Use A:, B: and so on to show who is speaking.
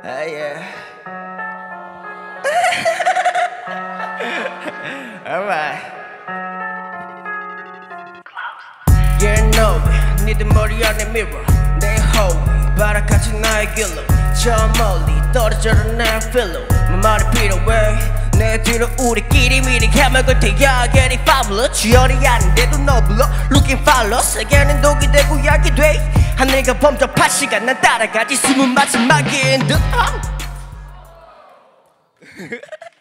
A: yeah. Alright. Yeah, no way. 니들 머리 안에 mirror. 내 holy. 바람같이 나의 길로. 저 멀리 떨어져라 난 필로. 뭐 말이 필요해. 내 뒤로 우리끼리 미리 해먹을 테야. Getting fabulous. 주열이 아닌데도 너 불러. Looking follow. 세계는 독이 되고 약이 돼. 하늘과 범접한 시간 난 따라가지. 숨은 마지막인 듯.